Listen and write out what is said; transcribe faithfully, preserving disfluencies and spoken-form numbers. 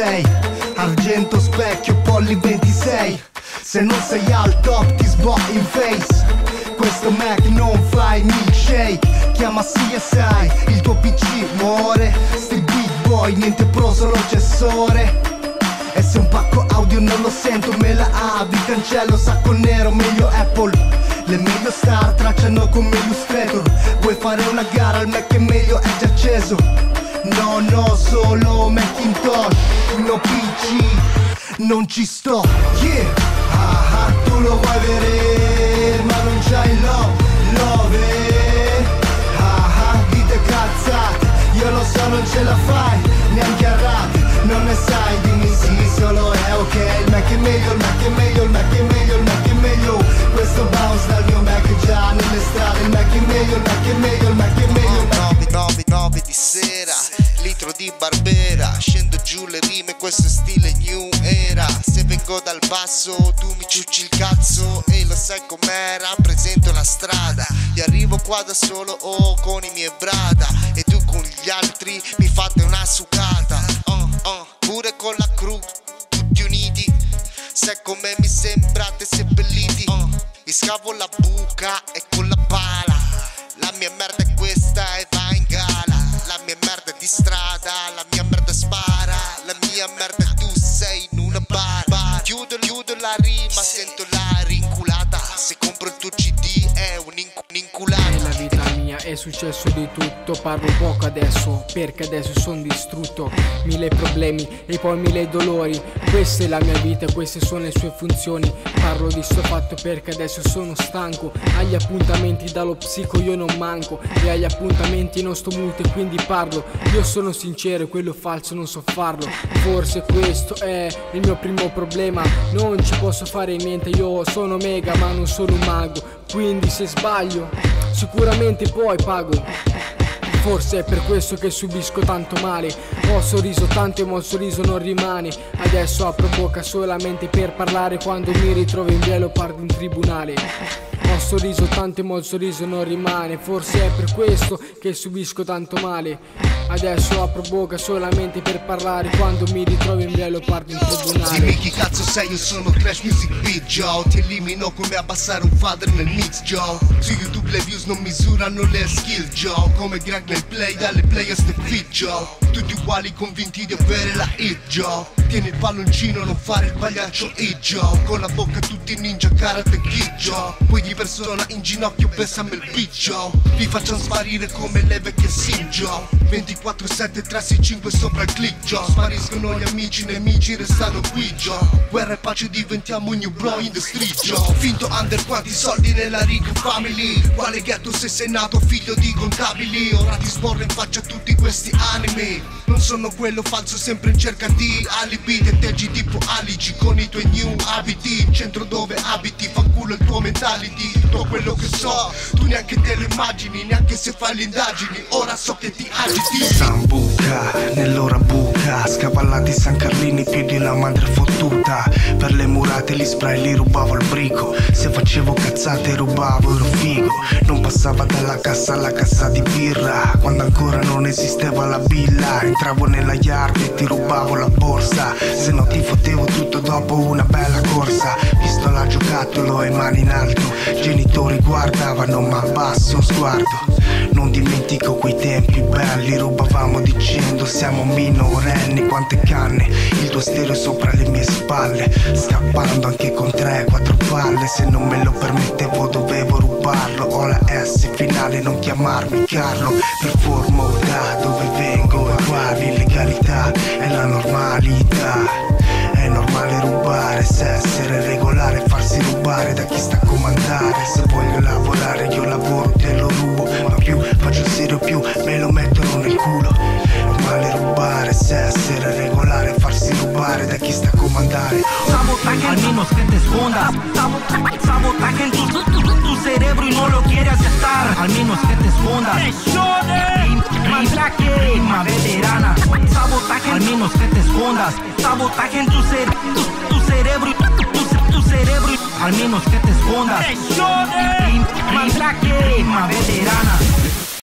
sei. Argento, specchio, polli ventisei. Se non sei al top ti sbot in face. Questo Mac non fa i milkshake. Chiama C S I, il tuo P C muore. Sti big boy, niente pro, solo accessore. E se un pacco audio non lo sento me la avi. Cancello, sacco nero, meglio Apple. Le meglio star tracciano come Illustrator. Vuoi fare una gara, al Mac è meglio, è già acceso. No, no, solo Macintosh, no P C, non ci sto. Yeah, ah ah, tu lo vuoi vedere, ma non c'hai love, love. Ah ah, dite cazzate, io lo so non ce la fai, neanche a rate, non ne sai, dimmi sì, solo è ok. Il Mac è meglio, il Mac è meglio, il Mac è meglio, il Mac è meglio. Questo bounce dal mio Mac è già nelle strade. Il Mac è meglio, il Mac è meglio, il Mac è meglio. nove, nove, nove di sera, litro di Barbera, scendo giù le rime, questo è stile new era. Se vengo dal basso tu mi ciucci il cazzo e lo sai com'era, presento la strada. Io arrivo qua da solo o oh, con i miei brada e tu con gli altri mi fate una sucata. uh, uh, Pure con la crew, tutti uniti, se come mi sembrate seppelliti. uh, Mi scavo la buca e con la pala, la mia merda è questa e va in gala. La mia merda è di strada, la mia merda spara. La mia merda è tu sei in una bara. Chiudo, chiudo la rima, sento la rinculata. Se compro il tuo C D è un'inculata. Nella vita mia è successo di tutto. Parlo poco adesso perché adesso sono distrutto. Mille problemi e poi mille dolori. Questa è la mia vita, queste sono le sue funzioni. Parlo di sto fatto perché adesso sono stanco. Agli appuntamenti dallo psico io non manco. E agli appuntamenti non sto muto e quindi parlo. Io sono sincero e quello falso non so farlo. Forse questo è il mio primo problema. Non ci posso fare niente, io sono mega ma non sono un mago. Quindi se sbaglio sicuramente poi pago. Forse è per questo che subisco tanto male. Ho sorriso tanto e ma il sorriso non rimane. Adesso apro bocca solamente per parlare quando mi ritrovo in via Leopardo in tribunale. Ho sorriso tanto e ma il sorriso non rimane. Forse è per questo che subisco tanto male. Adesso apro bocca solamente per parlare quando mi ritrovo in via Leopardo in tribunale. Dimmi chi cazzo sei, io sono Crash Music Beat, Joe. Ti elimino come abbassare un father nel mix, Joe. Su YouTube le views non misurano le skill, Joe. Come Greg nel play, dalle players the fit, Joe. Tutti uguali convinti di avere la hit, Joe. Tieni il palloncino, non fare il pagliaccio hit, Joe. Con la bocca tutti ninja karate kid, Joe. Poi di persona in ginocchio pensami il beat, Joe. Vi facciamo sparire come le vecchie sim, Joe. ventiquattro sette tre sei cinque sopra il click, Joe. Spariscono gli amici, i nemici restano qui, Joe. Guerra e pace diventiamo new bro in the street, Joe. Finto under, quanti soldi nella rig family. Quale ghetto se sei nato figlio di contabili. Ora ti sporro in faccia a tutti questi animi. Non sono quello falso sempre in cerca di alibi. Tetteggi tipo alici con i tuoi new abiti. Centro dove abiti, fanculo il tuo mentality. Tutto quello che so, tu neanche te lo immagini. Neanche se fai le indagini, ora so che ti agiti. Sambuca, nell'ora buca, scavallati San Carlini più di una madre fottuta. Per le murate li spray li rubavo il brico. Se facevo cazzate rubavo, ero figo. Non passava dalla cassa alla cassa di birra. Quando ancora non esisteva la billa. Entravo nella yard e ti rubavo la borsa. Se no ti fottevo tutto dopo una bella corsa. Pistola giocattolo e mani in alto. Genitori guardavano ma abbasso sguardo. Non dimentico quei tempi belli. Rubavamo dicendo siamo minorenni. Quante canne, il tuo stereo sopra le mie spalle. Scappando anche con tre, quattro palle. Se non me lo permettevo dovevo rubarlo. Ho la S finale, non chiamarmi Carlo. Performo da dove vengo e qua l'illegalità è la normalità. È normale rubare, se essere regolare, farsi rubare da chi sta a comandare. Se voglio lavorare io lavoro, te lo rubo. Ma più faccio serio più me lo mettono nel culo. Normale rubare, se essere regolare, farsi rubare da chi sta a comandare. Sabotaje al menos que te escondas. Sabotaje en tu, tu, tu cerebro y no lo quiere aceptar. Al menos que te escondas. Rima veterana. Sabotaje al menos que te escondas. Sabotaje en tu, cer tu, tu cerebro y tu, tu cerebro. Al menos que te escondas. Rima veterana.